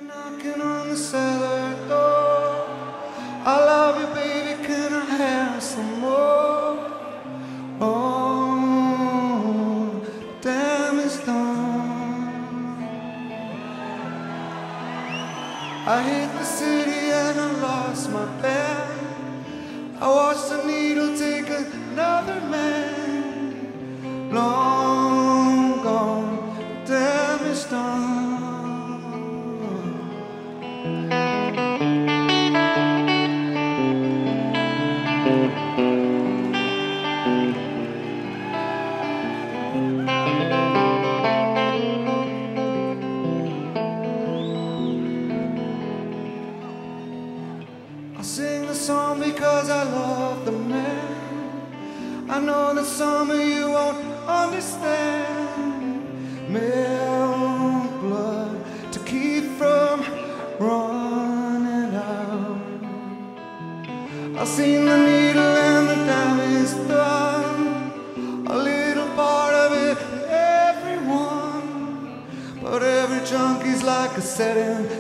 Knocking on the cellar door. I love you, baby, can I have some more? Oh, damn, it's done. I hit the city and I lost my band. I watched the needle take another man. Long gone, damn, it's done. I sing the song because I love the man. I know that some of you won't understand. Male blood to keep from running out. I've seen the needle and the damage done. A little part of it, everyone. But every junkie's like a setting